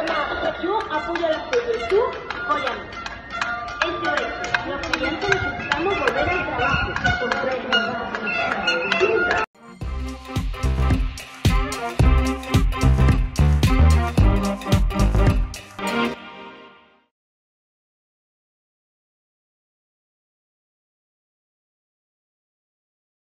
Tomás, yo apoyo la serie y tú, óyame. SOS, los clientes necesitamos volver al trabajo. Comprendo.